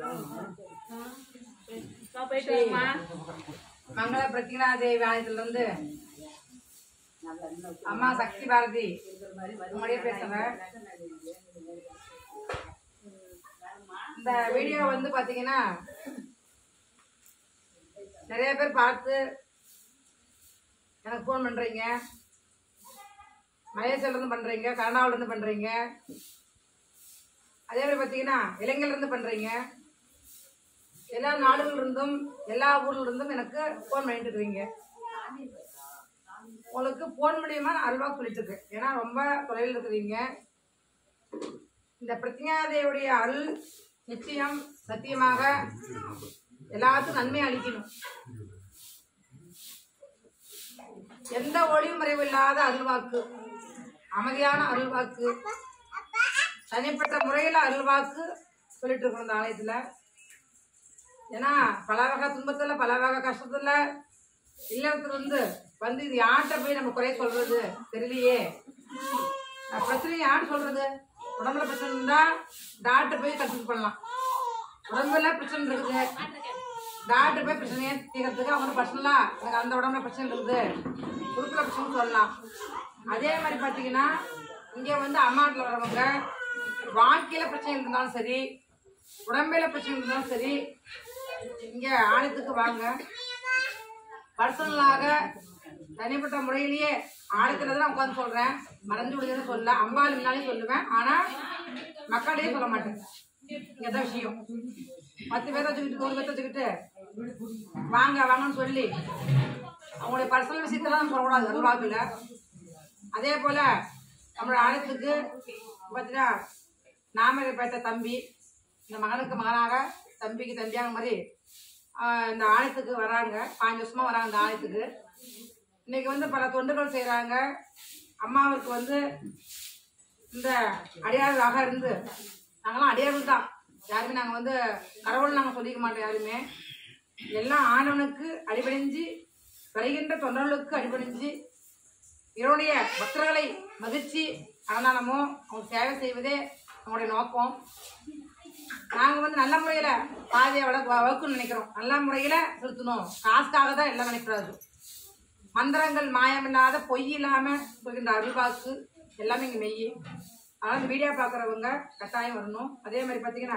மங்கள பிரத்யங்கரா தேவி ஆலயத்திலிருந்து அம்மா சக்தி பாரதி முறையே பேசுறேன். இந்த வீடியோ வந்து பாத்தீங்கன்னா நிறைய பேர் பார்த்து எனக்கு ஃபோன் பண்றீங்க, மலேசியால இருந்து பண்றீங்க, கனடாவில இருந்து பண்றீங்க, அதே மாதிரி பாத்தீங்கன்னா இலங்கையில இருந்து பண்றீங்க. எல்லா நாடுகள் இருந்தும் எல்லா ஊர்ல இருந்தும் எனக்கு ஃபோன் பண்ணிட்டு இருக்கிறீங்க. உங்களுக்கு ஃபோன் மூலியமா நான் அல்வா சொல்லிட்டு இருக்கேன். ஏன்னா ரொம்ப தொலைவில் இருக்கிறீங்க. இந்த பிரத்யங்கராதேவியுடைய அருள் நிச்சயம் சத்தியமாக எல்லாத்துக்கும் நன்மை அளிக்கணும். எந்த ஒளியும் மறைவு இல்லாத அருள்வாக்கு, அமைதியான அருள்வாக்கு, தனிப்பட்ட முறையில அருள்வாக்கு சொல்லிட்டு இருக்கோம் இந்த ஆலயத்துல. ஏன்னா பல வகை துன்பத்துல பல வகை கஷ்டத்துல இல்லத்துல வந்து இது யார்கிட்ட போய் நம்ம குறைய சொல்றது தெரியலையே. பிரச்சனை யார் சொல்றது? உடம்புல பிரச்சனை இருந்தா டாக்டர் போய் கன்சல்ட் பண்ணலாம். உடம்புல பிரச்சனை இருக்குது, டாக்டர் போய் பிரச்சனையை தீர்க்கறதுக்கு அவங்க பர்சனலா எனக்கு அந்த உடம்புல பிரச்சனை இருக்குது, உறுப்புல பிரச்சனை சொல்லலாம். அதே மாதிரி பாத்தீங்கன்னா இங்க வந்து அம்மாட்டில் வரவங்க வாழ்க்கையில பிரச்சனை இருந்தாலும் சரி, உடம்பையில பிரச்சனை இருந்தாலும் சரி, இங்க ஆலயத்துக்கு வாங்க. பர்சனலாக தனிப்பட்ட முறையிலேயே ஆலயத்துல தான் உட்காந்து சொல்றேன், மறைஞ்சு விடுதுன்னு சொல்ல, அம்பாள் முன்னாலே சொல்லுவேன். ஆனா மக்களையே சொல்ல மாட்டேன். எதான் விஷயம் 10 பேரை வச்சுக்கிட்டு 100 பேரை வச்சுக்கிட்டு வாங்க வாங்கன்னு சொல்லி அவங்களுடைய பர்சனல் விஷயத்தெல்லாம் சொல்லக்கூடாது அல்வாக்குல. அதே போல நம்மளோட ஆலயத்துக்கு பார்த்தீங்கன்னா நாமப்பேட்டை தம்பி, இந்த மகனுக்கு மகனாக தம்பிக்கு தம்பியாக மாதிரி இந்த ஆலயத்துக்கு வராங்க. 5 வருஷமா வராங்க இந்த ஆலயத்துக்கு. இன்னைக்கு வந்து பல தொண்டுகள் செய்யறாங்க. அம்மாவுக்கு வந்து இந்த அடியார்களாக இருந்து, நாங்களாம் அடியார்கள் தான், யாருமே நாங்கள் வந்து கடவுள் நாங்கள் சொல்லிக்க மாட்டோம். யாருமே எல்லாம் ஆண்டவனுக்கு அடிபணிஞ்சு வருகின்ற தொண்டர்களுக்கு அடிபணிஞ்சு இவருடைய பக்தர்களை மகிழ்ச்சி அன்னதானமோ அவங்க சேவை செய்வதே அவங்களுடைய நோக்கம். நாங்கள் வந்து நல்ல முறையில் பாதையை வகுக்கணும்னு நினைக்கிறோம். நல்ல முறையில் செலுத்தணும், காசுக்காக தான் எல்லாம் நினைக்கிறாரு. மந்திரங்கள் மாயமில்லாத பொய் இல்லாமல் சொல்கின்ற அருள்வாக்கு எல்லாமே இங்கே மெய். அதனால் இந்த வீடியோ பார்க்குறவங்க கட்டாயம் வரணும். அதே மாதிரி பார்த்தீங்கன்னா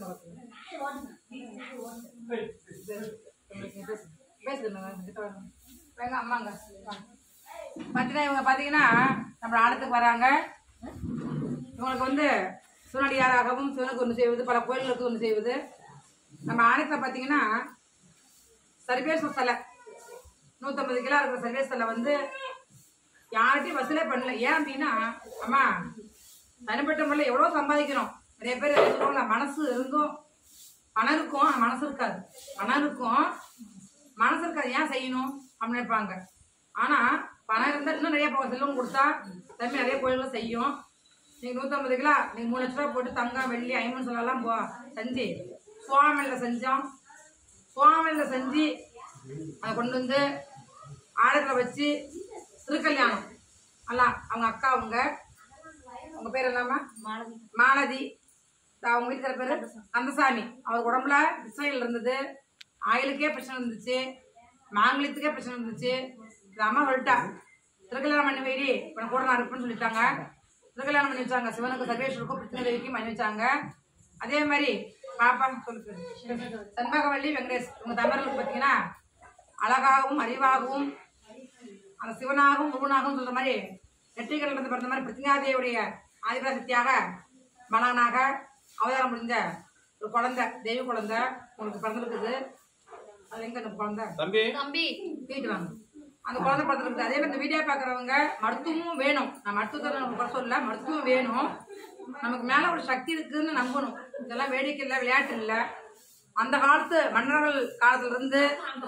பேசுங்க அம்மாங்க பார்த்தீங்கன்னா இவங்க பார்த்தீங்கன்னா நம்ம ஆலயத்துக்கு வராங்க. இவங்களுக்கு வந்து சிவனடியாராகவும் சிவனுக்கு ஒன்று செய்வது, பல கோயில்களுக்கு ஒன்று செய்வது. நம்ம ஆலயத்தில் பார்த்தீங்கன்னா சர்வேஸ்வர சிலை 150 கிலோ இருக்கிற சர்வேஸ்வர சிலை வந்து யார்கிட்டையும் வசூலே பண்ணல. ஏன் அப்படின்னா அம்மா தனிப்பட்ட முறையில் எவ்வளோ சம்பாதிக்கிறோம். நிறைய பேர் சொல்லுவாங்க மனசு இருந்தும் பணம் இருக்கும், மனசு இருக்காது. பணம் இருக்கும், மனசு இருக்காது, ஏன் செய்யணும் அப்படின்னு நினைப்பாங்க. ஆனால் பணம் இருந்தால் இன்னும் நிறைய செல்வம் கொடுத்தா தம்பி நிறைய கோயில்கள் செய்யும். நீங்கள் 150 கிலோ நீங்கள் 3 லட்ச ரூபா போட்டு தங்கம் வெள்ளி ஐம்பது சொல்லலாம் செஞ்சு சுவாமியில் செஞ்சோம். சுவாமியில் செஞ்சு அதை கொண்டு வந்து ஆலயத்தில் வச்சு திருக்கல்யாணம் எல்லாம் அவங்க அக்கா அவங்க பேர் எல்லாமே மாலதி, அவங்க வீட்டுக்கிற பேர் கந்தசாமி. அவர் உடம்புல பிரச்சனைகள் இருந்தது, ஆயிலுக்கே பிரச்சனை இருந்துச்சு, மாங்கலியத்துக்கே பிரச்சனை இருந்துச்சு. இந்த அம்மா சொல்லிட்டா திருக்கல்யாணம் பண்ணி வைடி உனக்கு கூட நான் இருப்பேன்னு சொல்லிட்டாங்க. திருக்கல்யாணம் பண்ணி வச்சாங்க. சிவனுக்கு சர்வேஸ்வருக்கும் பிரச்சனை தேவிக்கும் பண்ணி வச்சாங்க. அதே மாதிரி பாப்பா சொல்லுது செண்பகவல்லி வெங்கடேஷ், இவங்க தமிழர்களுக்கு பார்த்தீங்கன்னா அழகாகவும் அறிவாகவும் அந்த சிவனாகவும் முருகனாகவும் சொல்ற மாதிரி நெற்றிகள் இருந்து பிறந்த மாதிரி பிரத்யங்கராதேவியுடைய ஆதிபராசக்தியாக மலனாக அவதாரம் முடிஞ்ச ஒரு குழந்தை, தெய்வ குழந்தை உங்களுக்கு பிறந்திருக்குது. அது எங்க அந்த குழந்தை தம்பி வீட்டு வாங்க, அந்த குழந்தை பிறந்திருக்குது. அதே மாதிரி இந்த வீடியோ பார்க்குறவங்க மருத்துவமும் வேணும். நான் மருத்துவத்தை நமக்கு சொல்ல, மருத்துவம் வேணும். நமக்கு மேல ஒரு சக்தி இருக்குதுன்னு நம்பணும். இதெல்லாம் வேடிக்கை இல்லை, விளையாட்டு இல்லை. அந்த காலத்து மன்னர்கள் காலத்துல இருந்து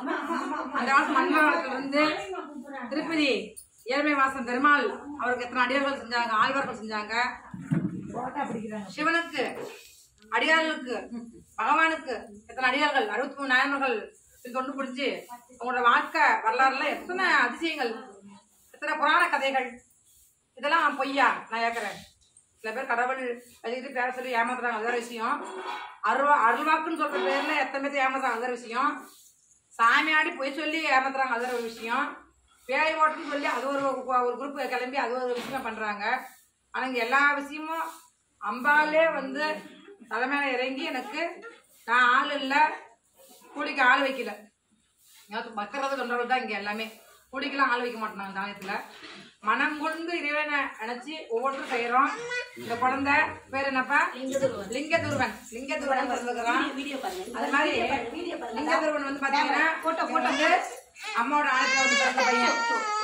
திருப்பதி ஏழ்மை வாசன் பெருமாள் அவருக்கு எத்தனை அடியார்கள் செஞ்சாங்க, ஆழ்வார்கள் செஞ்சாங்க. சிவனுக்கு அடியார்களுக்கு பகவானுக்கு எத்தனை அடியார்கள் 63 நாயன்மார்கள் தொண்டு புரிஞ்சு உங்களோட வாழ்க்கை வரலாறுல எத்தனை அதிசயங்கள், எத்தனை புராண கதைகள். இதெல்லாம் பொய்யா நான் கேட்கிறேன். சில பேர் கடவுள் வச்சுக்கிட்டு பேர சொல்லி ஏமாத்துறாங்க, அது வேற விஷயம். அருள்வாக்குன்னு சொல்ற பேர்ல எத்தனை பேர் ஏமாத்துறாங்க, அது வேற விஷயம். சாமியாடி போய் சொல்லி ஏமாத்துறாங்க, அது ஒரு விஷயம். பேய் ஓட்டுன்னு சொல்லி அது ஒரு குரூப் கிளம்பி அது ஒரு விஷயம் பண்றாங்க. ஆனா இங்க எல்லா விஷயமும் அம்பாலே வந்து தலைமையில இறங்கி எனக்கு நான் ஆள் இல்லை, கூலிக்கு ஆள் வைக்கல, மக்களது தொண்டர்கள் தான் இங்க எல்லாமே. கூலிக்கெல்லாம் ஆள் வைக்க மாட்டோம் நாங்கள் தாயத்துல. மனம் கொண்டு இறைவனை நினைச்சு ஒவ்வொருத்தரும் செய்யறோம். இந்த குழந்தை பேர் என்னப்பா? லிங்கதுருவன். லிங்கதுருவன் பிறந்திருக்கிறான். அது மாதிரி லிங்கதுருவன் வந்து பாத்தீங்கன்னா அம்மாவோட ஆலயத்துல வந்து பிறந்த பையன்.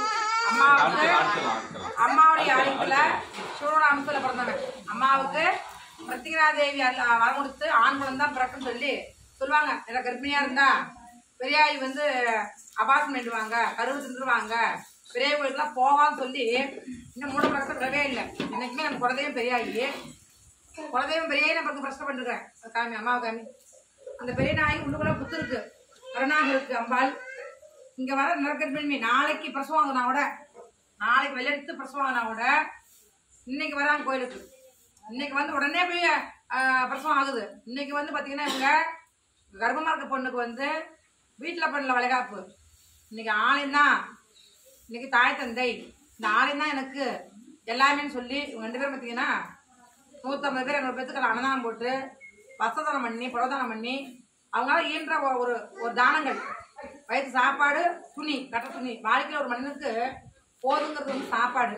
அம்மாவுடைய ஆலயத்துல சூரோட அம்சத்துல பிறந்தவன். அம்மாவுக்கு பிரத்திகரா தேவி வரம் கொடுத்து ஆண் குழந்தை தான் பிறக்குன்னு சொல்லுவாங்க. எனக்கு கர்ப்பிணியா இருந்தா பெரியாயி வந்து அபாசம் பண்ணிடுவாங்க, கருவு தின்றுவாங்க, பெரிய கோயிலுக்குலாம் போகான்னு சொல்லி இன்னும் மூட பழக்கத்தை விடவே இல்லை. என்னைக்குமே நம்ம குலதெய்வம் பெரியாயி, குலதெய்வம் பெரியாயி நான் பத்து பிரச்சனை பண்ணிருக்கேன். காமி அம்மாவை காமி. அந்த பெரிய நாய் உள்ளுக்குள்ள புத்து இருக்கு, கருணாக இருக்கு அம்பாள். இங்க வர நிலக்கற்பெண்மை நாளைக்கு பிரசவம் ஆகுனா கூட, நாளைக்கு வெள்ளெடுத்து பிரசவம் ஆகுனா கூட இன்னைக்கு வராங்க கோயிலுக்கு. இன்னைக்கு வந்து உடனே போய் பிரசவம் ஆகுது. இன்னைக்கு வந்து பாத்தீங்கன்னா இவங்க கர்ப்பமா இருக்க பொண்ணுக்கு வந்து வீட்டுல பண்ணல வளைகாப்பு. இன்னைக்கு ஆலயம் தான், இன்னைக்கு தாய் தந்தை, இந்த ஆலயம் தான் எனக்கு எல்லாமே சொல்லி இவங்க 2 பேரும் பாத்தீங்கன்னா 150 பேர் 200 பேத்துக்கு அன்னதானம் போட்டு வஸ்திரதானம் பண்ணி புறதானம் பண்ணி அவங்களால ஈன்ற ஒரு தானங்கள், வயிற்று சாப்பாடு, துணி, கட்ட துணி, வாழ்க்கையில் ஒரு மனிதனுக்கு போதுங்கிறது வந்து சாப்பாடு,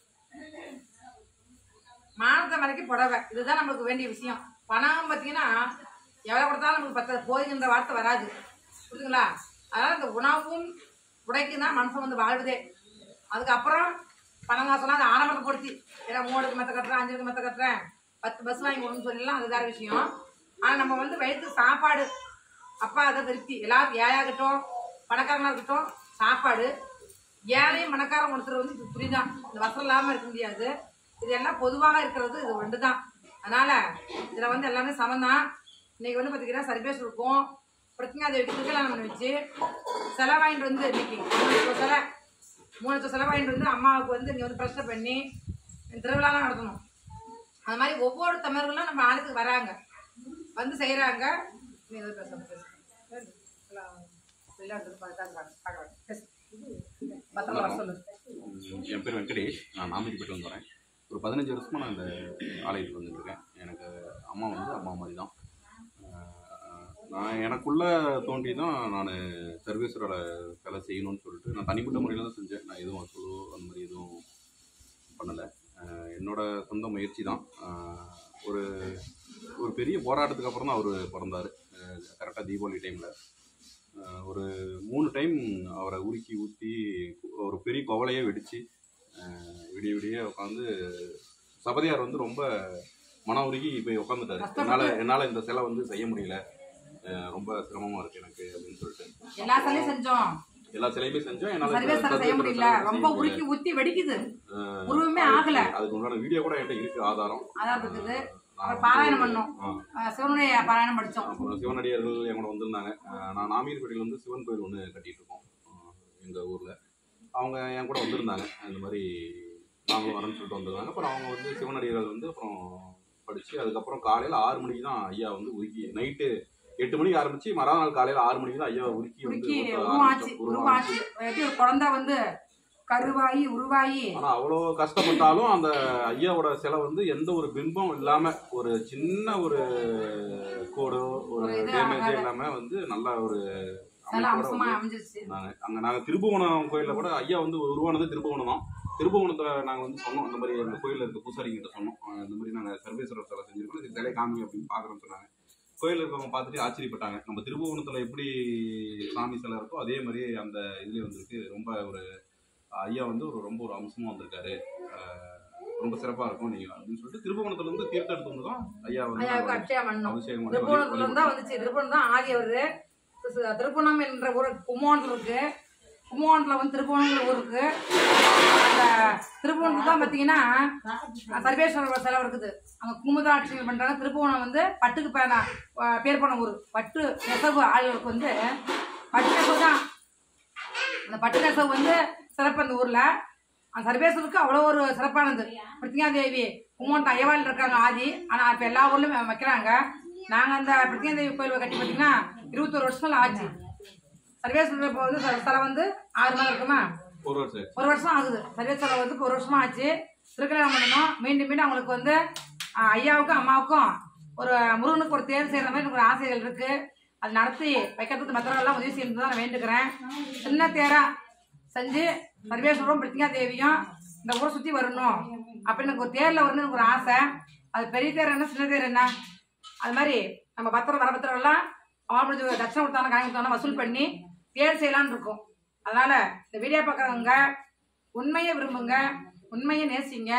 மானத்தை மறைக்க புடவை, இதுதான் நம்மளுக்கு வேண்டிய விஷயம். பணம் பார்த்தீங்கன்னா எவ்வளோ கொடுத்தாலும் நம்மளுக்கு பத்த போதுங்கிற வார்த்தை வராது, புரியுதுங்களா? அதனால் இந்த உணவும் உடைக்கு தான் மனசை வந்து வாழ்வுதே. அதுக்கப்புறம் பணம் காசெல்லாம் அதை ஆடம்பரப்படுத்தி ஏன்னா 3க்கு மற்ற கட்டுறேன், 5க்கு மற்ற கட்டுறேன், 10 பஸ் வாங்கி கொடுன்னு சொல்லலாம், அது வேறு விஷயம். ஆனால் நம்ம வந்து வயிற்று சாப்பாடு, அப்பா அதை திருப்தி எல்லாரும் ஏழையாகட்டும் பணக்காரங்களாக இருக்கட்டும் சாப்பாடு. ஏழையும் பணக்காரன் ஒருத்தர் வந்து இது புரிதான், இந்த வசம் இல்லாமல் இருக்க முடியாது. இது எல்லாம் பொதுவாக இருக்கிறது இது 2 தான். அதனால இதில் வந்து எல்லாமே சமந்தான். இன்னைக்கு வந்து பார்த்தீங்கன்னா சர்வேஸ் இருக்கும், பிரத்யேகாதேவிக்கு திருக்கல்யாணம் பண்ணி வச்சு செலவாயிட்டு வந்து இன்னைக்கு 3 லட்சம் செலவாயிட்டு வந்து அம்மாவுக்கு வந்து இங்கே வந்து பிரச்சனை பண்ணி திருவிழாலாம் நடத்தணும். அது மாதிரி ஒவ்வொரு தமிழர்களும் நம்ம ஆலயத்துக்கு வராங்க, வந்து செய்கிறாங்க. என் பேர் வெங்கடேஷ், நான் நாமக்கல்பேட்டில் வந்து வரேன். ஒரு 15 வருஷமாக நான் இந்த ஆலயத்துக்கு வந்துட்டுருக்கேன். எனக்கு அம்மா வந்து அம்மா மாதிரி தான். நான் எனக்குள்ளே தோன்றி தான் நான் சர்வேஸ்வரோட வேலை செய்யணும்னு சொல்லிட்டு நான் தனிப்பட்ட முறையில் தான் செஞ்சேன். நான் எதுவும் வசூலோ அந்த மாதிரி எதுவும் பண்ணலை. என்னோடய சொந்த முயற்சி தான். ஒரு ஒரு பெரிய போராட்டத்துக்கு அப்புறம் தான் அவர் பிறந்தார். கரெக்டாக தீபாவளி டைமில் ஒரு 3 டைம் அவரை உருக்கி ஊற்றி ஒரு பெரிய கவலையே வெடித்து விடிய உட்காந்து சபதியார் வந்து ரொம்ப மன உருகி போய் உட்காந்துட்டாரு. என்னால் இந்த சிலை வந்து செய்ய முடியல, ரொம்ப சிரமமாக இருக்குது எனக்கு அப்படின்னு சொல்லிட்டு எல்லா சிலையுமே செஞ்சோம். என்னால் செய்ய முடியல, ரொம்ப உருக்கி ஊற்றி வெடிக்குது, உருவமே ஆகல. அதுக்கு உண்டான வீடியோ கூட என்கிட்ட இருக்குது, ஆதாரம் இருக்குது. பாராயணம் பண்ணோம், சிவனுடைய பாராயணம் படித்தோம். அப்புறம் சிவனடியார்கள் என் கூட வந்திருந்தாங்க. நான் நாமீர்பேட்டையில் வந்து சிவன் கோயில் ஒன்று கட்டிகிட்டு இருக்கோம் எங்கள் ஊரில். அவங்க என் கூட வந்திருந்தாங்க, இந்த மாதிரி நாங்களும் வரேன்னு சொல்லிட்டு வந்திருந்தாங்க. அப்புறம் அவங்க வந்து சிவனடியார்கள் வந்து அப்புறம் படித்து அதுக்கப்புறம் காலையில் 6 மணிக்கு தான் ஐயா வந்து உருக்கி, நைட்டு 8 மணிக்கு ஆரம்பித்து மறுநாள் காலையில் 6 மணிக்கு தான் ஐயா உருக்கி குழந்தை வந்து கருவாயி உருவாயி. ஆனால் அவ்வளோ கஷ்டப்பட்டாலும் அந்த ஐயாவோட சிலை வந்து எந்த ஒரு பிம்பம் இல்லாமல், ஒரு சின்ன ஒரு கோடோ ஒரு டேமேஜே இல்லாமல் வந்து நல்ல ஒரு நாங்கள் திருப்புவனம் கோயிலில் கூட ஐயா வந்து உருவானது திருப்புவனம் தான். திருப்புவனத்தில் நாங்கள் வந்து சொன்னோம், இந்த மாதிரி எங்கள் கோயிலில் இருக்க பூசாரிகிட்ட சொன்னோம், இந்த மாதிரி நாங்கள் சர்வேஸ்வரர் சிலை செஞ்சுருக்கோம், இது சிலை காமி அப்படின்னு பார்க்குறோன்னு சொன்னாங்க. கோயிலில் இருக்கவங்க பார்த்துட்டு ஆச்சரியப்பட்டாங்க. நம்ம திருப்புவனத்தில் எப்படி சாமி சிலை இருக்கோ அதே மாதிரி அந்த இதுலேயே வந்துருக்கு. ரொம்ப ஒரு ஐயா வந்து ரொம்ப ஒரு அம்சமாக வந்திருக்காரு, ரொம்ப சிறப்பாக இருக்கும் நீங்கள் அப்படின்னு சொல்லிட்டு திருப்புவனத்துல இருந்து தீர்த்தம் எடுத்து வந்து தான் ஐயா வந்து அபிஷேகம் திருப்புவனம் ஆகியவர். திருப்புவனம் என்ற ஊர் கும்போணத்தில் இருக்கு. கும்போணத்தில் வந்து திருப்புவனங்கிற ஊர் இருக்கு. அந்த திருப்புவனத்துக்கு தான் பார்த்தீங்கன்னா சர்வேஸ்வரர் சிலை இருக்குது. அங்கே குமுதாட்சிகள் பண்ணுறாங்க. திருப்புவனம் வந்து பட்டுக்கு பேர் போன ஊர். பட்டு நெசவு ஆளுகளுக்கு வந்து பட்டு நெசவு தான். அந்த பட்டு நெசவு வந்து சிறப்பு அந்த ஊரில். அந்த சர்வேஸ்வருக்கு அவ்வளோ ஒரு சிறப்பானது. பிரத்யா தேவி கும்மோன் ஐயவாளில் இருக்காங்க ஆதி, ஆனால் இப்போ எல்லா ஊர்லையும் வைக்கிறாங்க. நாங்கள் அந்த பிரத்யா தேவி கோயில் கட்டி பார்த்தீங்கன்னா 21 வருஷம் ஆச்சு. சர்வேஸ்வரர் இப்போ வந்து ஸ்தலம் வந்து 6 மாதம் இருக்குமா, 1 வருஷம் ஆகுது. சர்வேஸ்வரர் வந்து 1 வருஷமா ஆச்சு. திருக்கல்யாணம் பண்ணணும். மீண்டும் அவங்களுக்கு வந்து ஐயாவுக்கும் அம்மாவுக்கும் ஒரு முருகனுக்கு ஒரு தேர் செய்கிற மாதிரி எனக்கு ஒரு ஆசைகள் இருக்குது. அது நடத்தி வைக்கிறதுக்கு மற்றவர்கள்லாம் உதவி செய்யணும் தான் நான் வேண்டுக்கிறேன். சின்ன தேரா செஞ்சு சர்வேஸ்வரரும் பிரத்யா தேவியும் இந்த ஊரை சுற்றி வரணும் அப்படின்னு எனக்கு ஒரு தேரில் வரணும்னு எனக்கு ஒரு ஆசை. அது பெரிய தேர் என்ன சின்ன தேர் என்ன, அது மாதிரி நம்ம வரபத்திரம்லாம் அவங்களுக்கு தட்சணை கொடுத்தாலும் காய் கொடுத்தாலும் வசூல் பண்ணி தேர் செய்யலான்னு இருக்கும். அதனால் இந்த வீடியோ பார்க்குறவங்க உண்மையை விரும்புங்க, உண்மையை நேசிங்க,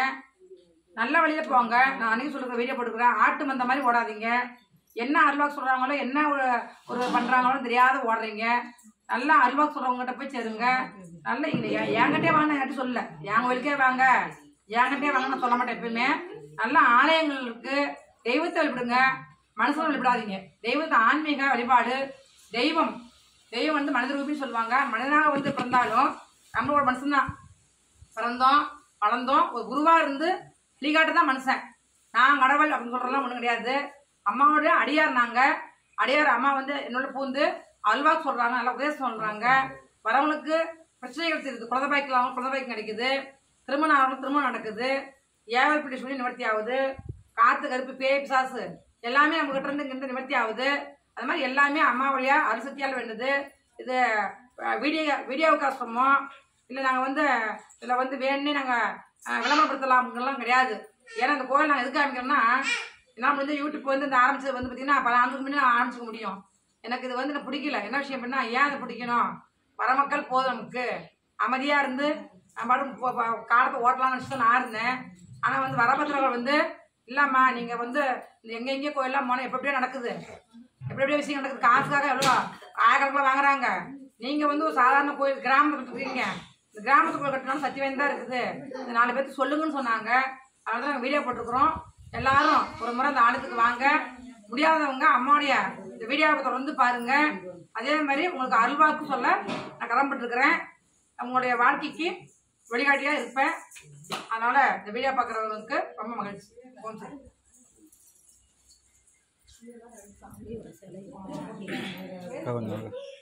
நல்ல வழியில் போங்க. நான் அன்றைக்கி சொல்லுற வீடியோ போட்டுக்கிறேன். ஆட்டு மந்த மாதிரி ஓடாதீங்க. என்ன அல்வாக்கு சொல்கிறாங்களோ என்ன ஒரு பண்ணுறாங்களோ தெரியாத ஓடுறீங்க. நல்லா அல்வாக்கு சொல்கிறவங்ககிட்ட போய் சேருங்க. நல்ல என்கிட்டே வாங்க, என்கிட்ட சொல்லல, என் கோயிலுக்கே வாங்க, என்கிட்டே வாங்க நான் சொல்ல மாட்டேன். எப்பயுமே நல்ல ஆலயங்கள் இருக்குது. தெய்வத்தை வழிபடுங்க, மனுஷனை வழிபடாதீங்க. தெய்வத்தை ஆன்மீக வழிபாடு. தெய்வம் வந்து மனித ரூபின்னு சொல்லுவாங்க. மனிதனாக வந்து பிறந்தாலும் நம்மளோட மனுஷன்தான். பிறந்தோம் வளர்ந்தோம் ஒரு குருவாக இருந்து வழிகாட்டு தான் மனுஷன். நான் கடவுள் அப்படின்னு சொல்கிறதெல்லாம் ஒன்றும் கிடையாது. அம்மாவோட அடியார். நாங்கள் அடியார். அம்மா வந்து என்னோட பூந்து அல்வாக்கு சொல்கிறாங்க, நல்லா உபதேசம் சொல்கிறாங்க. வரவங்களுக்கு பிரச்சனைகள் தெரியுது. குழந்தை பாய்க்கலாம், குழந்தை பாய்க்கு கிடைக்குது. திருமணம் ஆகணும், திருமணம் நடக்குது. ஏவல் பிடி சொல்லி நிவர்த்தி ஆகுது. காற்று கருப்பு பேய் பிசாசு எல்லாமே நம்மகிட்ட இருந்து இங்கிருந்து நிவர்த்தி ஆகுது. அது மாதிரி எல்லாமே அம்மா வழியா அரிசக்தியால் வேண்டுது. இது வீடியோவுக்கு சொன்னோம் இல்லை, நாங்கள் வந்து இதில் வந்து வேணுன்னே நாங்கள் விளம்பரப்படுத்தலாம்லாம் கிடையாது. ஏன்னா இந்த கோயில் நாங்கள் எதுக்கு ஆரம்பிக்கிறோம்னா, என்ன வந்து யூடியூப் வந்து இந்த ஆரம்பிச்சது வந்து பார்த்தீங்கன்னா 10 ஆண்டுக்கு முன்னாடி நான் ஆரம்பிச்சிக்க முடியும். எனக்கு இது வந்து எனக்கு பிடிக்கல. என்ன விஷயம் அப்படின்னா, ஏன் அதை பிடிக்கணும், வர மக்கள் போதும் நமக்கு, அமைதியாக இருந்து நம்ம காலத்தை ஓட்டலாம்னு வச்சுட்டு நான் இருந்தேன். ஆனால் வந்து வரபத்திரங்கள் வந்து இல்லைம்மா, நீங்கள் வந்து எங்கெங்கே கோயிலெலாம் போனால் எப்படியே நடக்குது, எப்படியே விஷயம் நடக்குது, காசுக்காக எவ்வளோ ஆயிரக்கணக்கில் வாங்குறாங்க. நீங்கள் வந்து ஒரு சாதாரண கோயில் கிராமத்துக்கு இருக்கீங்க, இந்த கிராமத்துக்குள்ள கட்டினாலும் சக்தி வாய்ந்தா இருக்குது. இந்த 4 பேருக்கு சொல்லுங்கன்னு சொன்னாங்க. அதனால நாங்கள் வீடியோ போட்டிருக்கிறோம். எல்லாரும் ஒரு முறை அந்த ஆலயத்துக்கு வாங்க. முடியாதவங்க அம்மாவுடைய இந்த வீடியோவை தொடர்ந்து பாருங்க. அதே மாதிரி உங்களுக்கு அல்வாக்கு சொல்ல நான் கடமைப்பட்டிருக்கிறேன். உங்களுடைய வாழ்க்கைக்கு வழிகாட்டியாக இருப்பேன். அதனால இந்த வீடியோ பார்க்குறவங்களுக்கு ரொம்ப மகிழ்ச்சி. ஓம் சார்.